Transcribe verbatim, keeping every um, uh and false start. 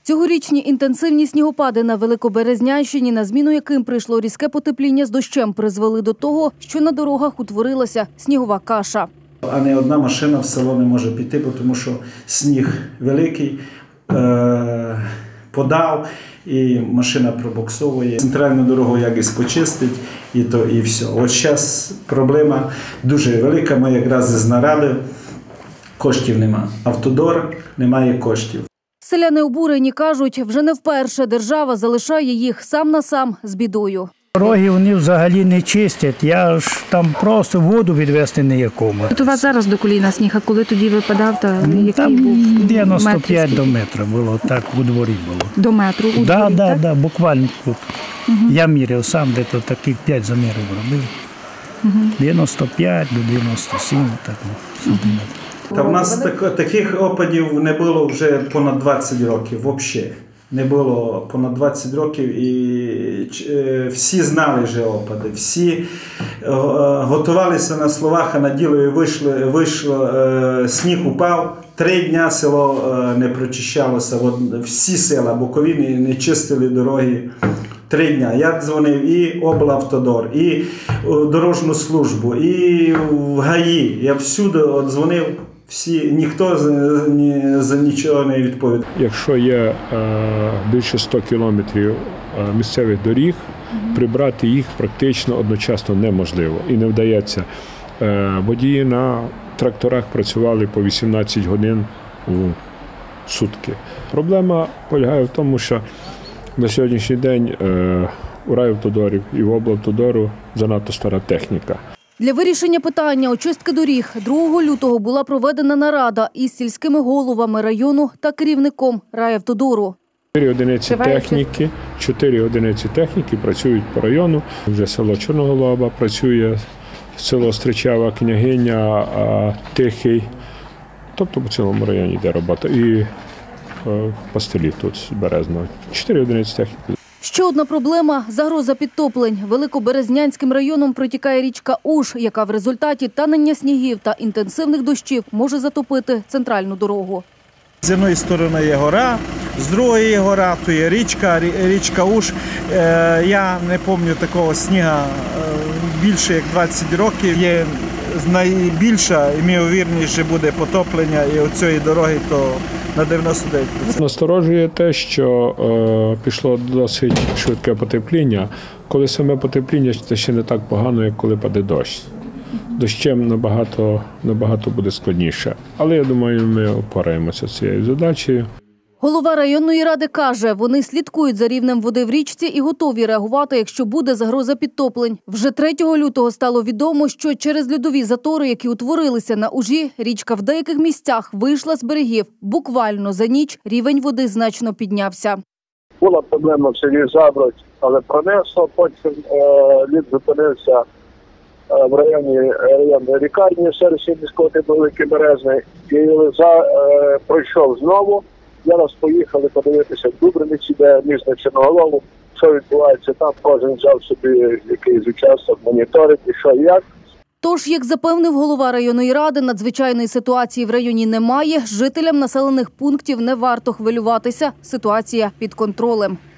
Цьогорічні інтенсивні снігопади на Великоберезнянщині, на зміну яким прийшло різке потепління з дощем, призвели до того, що на дорогах утворилася снігова каша. А не одна машина в село не може піти, тому що сніг великий, е- подав, і машина пробуксовує. Центральну дорогу якось почистить, і то і все. От зараз проблема дуже велика, ми якраз знарали, коштів нема. Автодор немає коштів. Селяни обурені кажуть, вже не вперше держава залишає їх сам на сам з бідою. Дороги вони взагалі не чистять, я ж там просто воду відвести ніякому. От у вас зараз до коліна сніг, а коли тоді випадав, то який там був? дев'яносто п'ять до метра було, так у дворі було. До метру у дворі, да, так? да, да, буквально тут. Угу. Я міряв сам, де то таких п'ять замірів робив. Угу. дев'яносто п'ять до дев'яносто сім, так, сантиметрів. Та в нас так, таких опадів не було вже понад двадцять років, взагалі. Не було понад двадцять років, і всі знали вже опади, всі готувалися на словах, а на діло вийшло, вийшло, сніг упав, три дня село не прочищалося, всі села Буковини не чистили дороги. Три дня. Я дзвонив і облавтодор, і в дорожню службу, і в ГАІ. Я всюди дзвонив. Всі, ніхто за, за нічого не відповідає. Якщо є е, більше ста кілометрів е, місцевих доріг, прибрати їх практично одночасно неможливо. І не вдається. Е, водії на тракторах працювали по вісімнадцять годин у сутки. Проблема полягає в тому, що на сьогоднішній день е, у райавтодорів і в облавтодору занадто стара техніка. Для вирішення питання очистки доріг другого лютого була проведена нарада із сільськими головами району та керівником райавтодору. Чотири одиниці техніки, чотири одиниці техніки працюють по району. Вже село Чорноголоба працює, село Стричава, Княгиня, Тихий. Тобто по цілому районі йде робота. І в Пастелі тут з Березного. Чотири одиниці техніки. Ще одна проблема – загроза підтоплень. Великоберезнянським районом протікає річка Уж, яка в результаті танення снігів та інтенсивних дощів може затопити центральну дорогу. З однієї сторони є гора, з другої є гора, то є річка, річка Уж. Я не пам'ятаю такого снігу більше як двадцять років. Є найбільша, ймовірніше буде потоплення і у цієї дороги, то на дев'яносто дев'ять відсотків. Насторожує те, що е, пішло досить швидке потепління. Коли саме потепління, це ще не так погано, як коли паде дощ. Дощем набагато, набагато буде складніше. Але я думаю, ми опораємося з цією задачею. Голова районної ради каже, вони слідкують за рівнем води в річці і готові реагувати, якщо буде загроза підтоплень. Вже третього лютого стало відомо, що через льодові затори, які утворилися на Ужі, річка в деяких місцях вийшла з берегів. Буквально за ніч рівень води значно піднявся. Була проблема в селі Забродь, але пронесло. Потім е, лід зупинився е, в районі районної лікарні серед міського типу Великий Березний. І за, е, пройшов знову. Зараз поїхали подивитися в Дубриниці, де місто Чорноголову, що відбувається там. Кожен взяв собі якийсь участок, моніторить і що і як. Тож, як запевнив голова районної ради, надзвичайної ситуації в районі немає. Жителям населених пунктів не варто хвилюватися. Ситуація під контролем.